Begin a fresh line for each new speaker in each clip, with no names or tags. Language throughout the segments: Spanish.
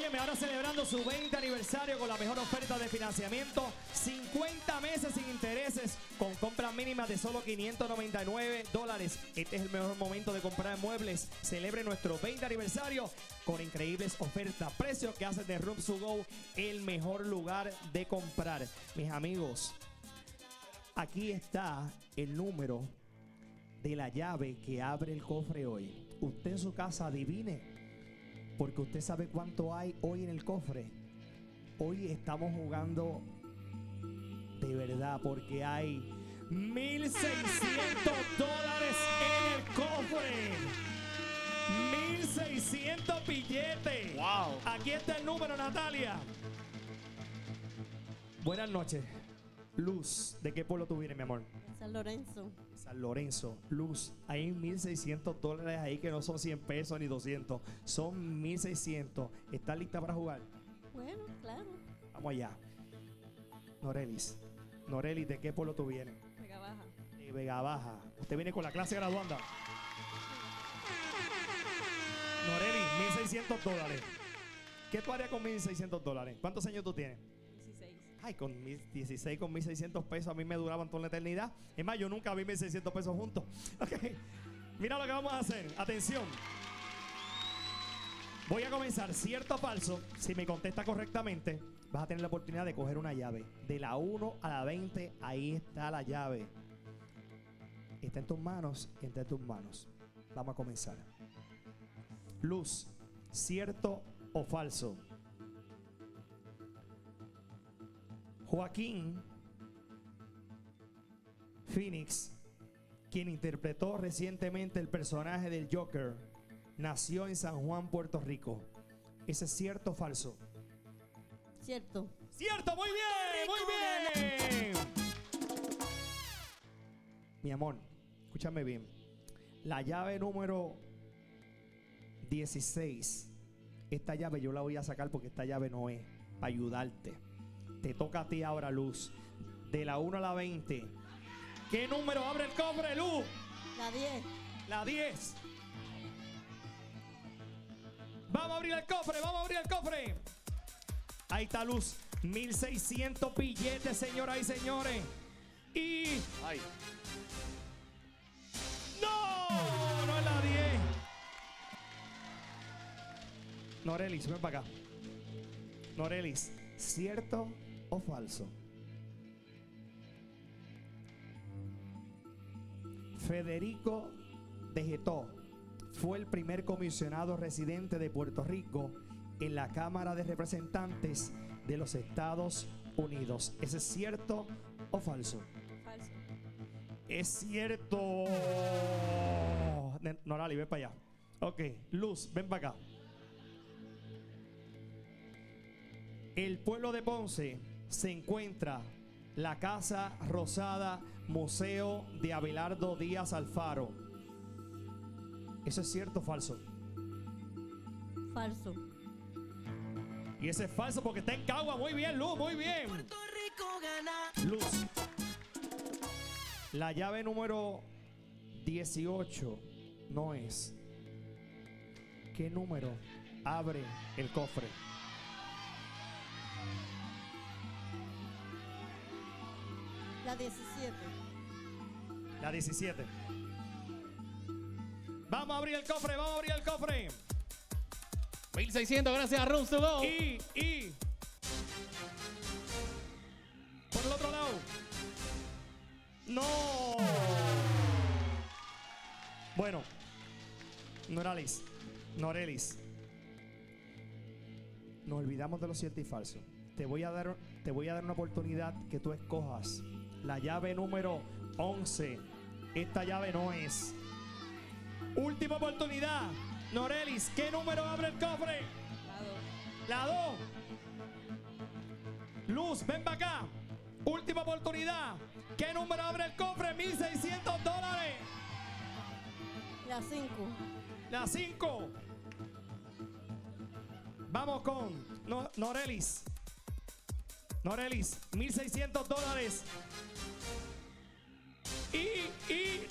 Óyeme, ahora celebrando su 20 aniversario con la mejor oferta de financiamiento, 50 meses sin intereses, con compras mínimas de solo $599. Este es el mejor momento de comprar muebles. Celebre nuestro 20 aniversario con increíbles ofertas, precios que hacen de Rooms to Go el mejor lugar de comprar. Mis amigos, aquí está el número de la llave que abre el cofre hoy. Usted en su casa adivine, porque usted sabe cuánto hay hoy en el cofre. Hoy estamos jugando de verdad, porque hay $1,600 en el cofre. 1,600 billetes.
Wow.
Aquí está el número, Natalia. Buenas noches. Luz, ¿de qué pueblo tú vienes, mi amor?
San Lorenzo.
San Lorenzo. Luz, hay $1,600 ahí que no son 100 pesos ni 200. Son 1,600. ¿Estás lista para jugar?
Bueno, claro.
Vamos allá. Norelis. Norelis, ¿de qué pueblo tú vienes?
Vega Baja.
De Vega Baja. Usted viene con la clase graduanda. Norelis, $1,600. ¿Qué tú harías con $1,600? ¿Cuántos años tú tienes?
16.
Ay, con 16, con 1,600 pesos a mí me duraban toda la eternidad. Es más, yo nunca vi 1,600 pesos juntos. Ok, mira lo que vamos a hacer. Atención. Voy a comenzar, cierto o falso. Si me contesta correctamente, vas a tener la oportunidad de coger una llave. De la 1 a la 20, ahí está la llave. Está en tus manos, está en tus manos. Vamos a comenzar. Luz, cierto o falso. Joaquín Phoenix, quien interpretó recientemente el personaje del Joker, nació en San Juan, Puerto Rico. ¿Ese es cierto o falso?
Cierto.
¡Cierto! ¡Muy bien! ¡Muy bien! Mi amor, escúchame bien. La llave número 16. Esta llave yo la voy a sacar porque esta llave no es para ayudarte. Te toca a ti ahora, Luz. De la 1 a la 20. ¿Qué número abre el cofre, Luz?
La 10.
La 10. Vamos a abrir el cofre, vamos a abrir el cofre. Ahí está, Luz. 1,600 billetes, señoras y señores. Y...
Ay.
¡no! No es la 10. Norelis, ven para acá. Norelis, ¿cierto o falso? Federico de Getó fue el primer comisionado residente de Puerto Rico en la Cámara de Representantes de los Estados Unidos. ¿Ese es cierto o falso?
Falso.
Es cierto. Norali, ven para allá. Ok, Luz, ven para acá. El pueblo de Ponce se encuentra la Casa Rosada Museo de Abelardo Díaz Alfaro. ¿Eso es cierto o falso?
Falso.
Y ese es falso porque está en Cagua. Muy bien, Luz, muy bien.
Puerto Rico gana.
Luz. La llave número 18 no es. ¿Qué número abre el cofre?
La 17.
La 17. Vamos a abrir el cofre, vamos a abrir el cofre.
1,600, gracias a Rooms to Go.
Y por el otro lado. No. Bueno, Norelis, nos olvidamos de lo cierto y falso. Te voy a dar una oportunidad que tú escojas la llave número 11. Esta llave no es. Última oportunidad. Norelis, ¿qué número abre el cofre?
La 2.
La 2. Luz, ven para acá. Última oportunidad. ¿Qué número abre el cofre? $1,600.
La 5.
La 5. Vamos con Norelis. Norelis, $1,600. Y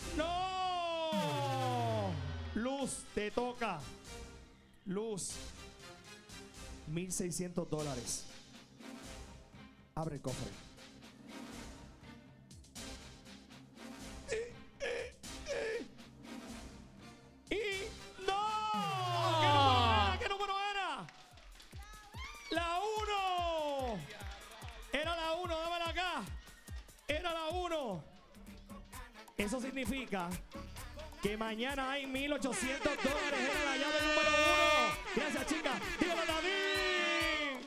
no. Luz, te toca. Luz. $1,600. Abre el cofre. Y no. ¿Qué número era? La 1. Era la 1, dámela acá. Era la 1. Eso significa que mañana hay $1,800. Era la llave número 1. Gracias, chicas. Dígalo, David.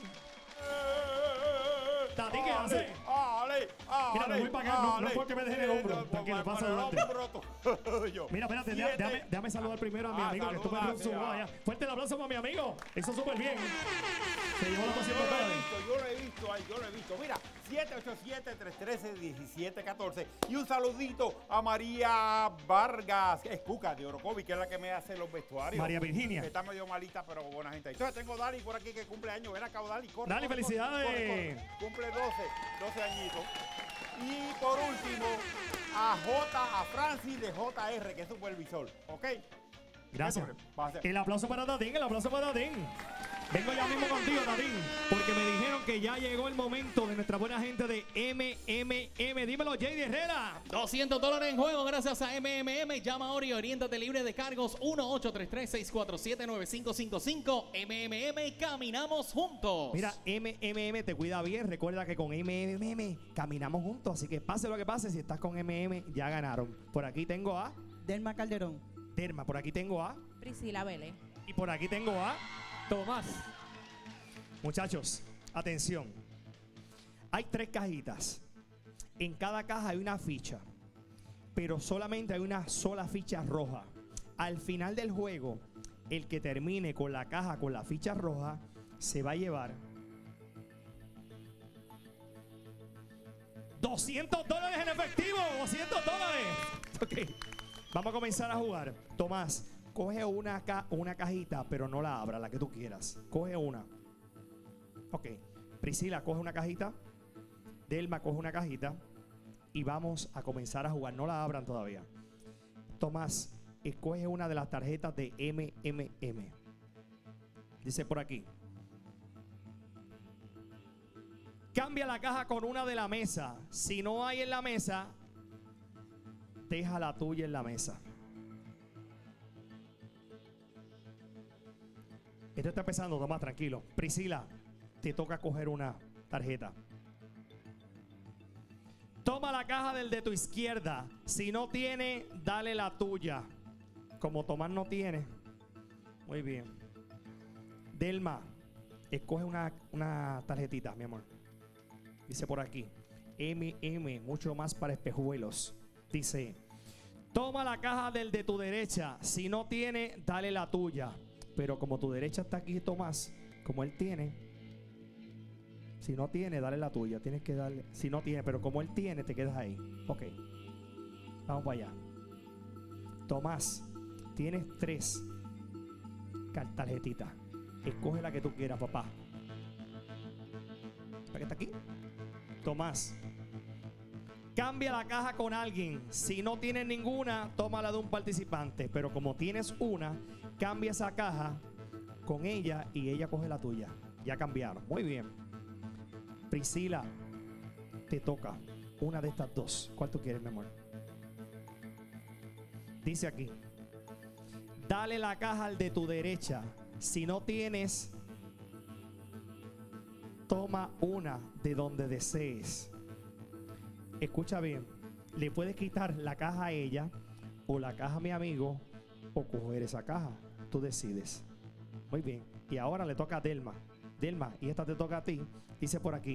David, ¿qué hace? Mira, me voy para acá. No es porque me dejen el hombro. Tranquilo, pasa adelante. Mira, espérate, déjame saludar primero a mi amigo que estuvo en su allá. Fuerte el aplauso para mi amigo. Eso súper bien. Se llevó los $200.
Yo lo he visto. Mira, 787-313-1714. Y un saludito a María Vargas, es Cuca de Orocovi, que es la que me hace los vestuarios.
María Virginia.
Que está medio malita, pero buena gente. Entonces tengo Dali por aquí que cumple años. Ven acá, Dali, corre.
Dali, felicidades.
Corre. Cumple 12 añitos. Y por último, a Francis de JR, que es supervisor. ¿Ok?
Gracias. El aplauso para Dadín, Vengo ya mismo contigo, Dadín, porque me dijeron que ya llegó el momento de nuestra buena gente de MMM. Dímelo, JD Herrera.
$200 en juego gracias a MMM. Llama ahora y oriéntate libre de cargos. 1-833-647-9555. MMM, caminamos juntos.
Mira, MMM te cuida bien. Recuerda que con MMM caminamos juntos. Así que pase lo que pase, si estás con MMM, ya ganaron. Por aquí tengo a
Delma Calderón.
Derma. Por aquí tengo a
Priscila Vélez.
Y por aquí tengo a
Tomás.
Muchachos, atención. Hay 3 cajitas. En cada caja hay una ficha, pero solamente hay una sola ficha roja. Al final del juego, el que termine con la caja con la ficha roja se va a llevar $200 en efectivo. $200. Ok, vamos a comenzar a jugar. Tomás, coge una cajita, pero no la abra, la que tú quieras. Coge una. Ok. Priscila, coge una cajita. Delma, coge una cajita. Y vamos a comenzar a jugar. No la abran todavía. Tomás, escoge una de las tarjetas de MMM. Dice por aquí. Cambia la caja con una de la mesa. Si no hay en la mesa, deja la tuya en la mesa. Esto está empezando, Tomás, tranquilo. Priscila, te toca coger una tarjeta. Toma la caja del de tu izquierda. Si no tiene, dale la tuya. Como Tomás no tiene. Muy bien. Delma, escoge una tarjetita, mi amor. Dice por aquí. mucho más para espejuelos. Dice, toma la caja del de tu derecha. Si no tiene, dale la tuya. Pero como tu derecha está aquí, Tomás, como él tiene, si no tiene, dale la tuya. Tienes que darle, si no tiene, pero como él tiene, te quedas ahí. Ok, vamos para allá. Tomás, tienes 3 tarjetitas. Escoge la que tú quieras, papá. ¿Para qué está aquí? Tomás, cambia la caja con alguien. Si no tienes ninguna, tómala de un participante. Pero como tienes una, cambia esa caja con ella y ella coge la tuya. Ya cambiaron. Muy bien. Priscila, te toca una de estas 2. ¿Cuál tú quieres, mi amor? Dice aquí. Dale la caja al de tu derecha. Si no tienes, toma una de donde desees. Escucha bien. Le puedes quitar la caja a ella o la caja a mi amigo o coger esa caja. Tú decides. Muy bien. Y ahora le toca a Delma. Delma, y esta te toca a ti. Dice por aquí.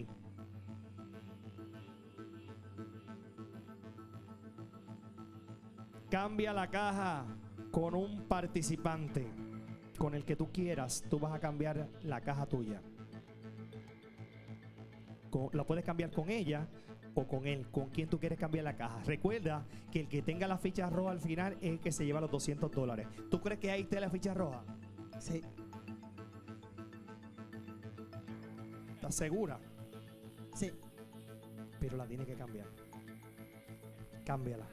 Cambia la caja con un participante. Con el que tú quieras, tú vas a cambiar la caja tuya. La puedes cambiar con ella o con él, con quien tú quieres cambiar la caja. Recuerda que el que tenga la ficha roja al final es el que se lleva los $200. ¿Tú crees que ahí está la ficha roja?
Sí.
¿Estás segura?
Sí.
Pero la tienes que cambiar. Cámbiala.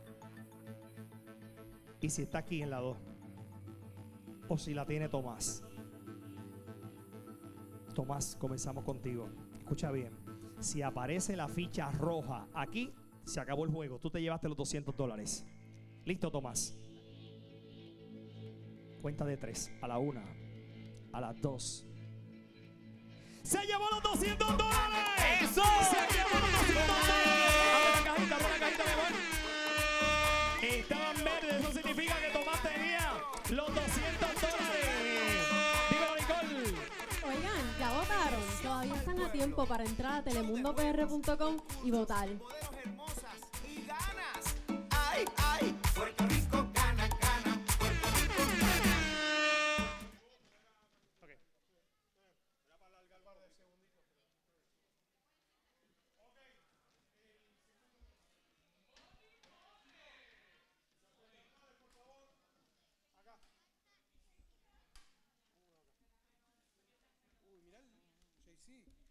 Y si está aquí en la 2, o si la tiene Tomás. Tomás, comenzamos contigo. Escucha bien. Si aparece la ficha roja aquí, se acabó el juego. Tú te llevaste los $200. Listo, Tomás. Cuenta de 3. A la 1, a las 2. ¡Se llevó los $200!
¡Eso!
¡Se llevó los $200! Abre la cajita, mi amor. Estaban verdes, eso significa que Tomás tenía los $200. Dímelo, Nicole.
Oigan, ya votaron. Todavía están a tiempo para entrar a telemundopr.com y votar.
Hermosas y ganas. Ay, ay, Puerto Rico gana, gana. Puerto Rico gana.
Uy, mirá, JC.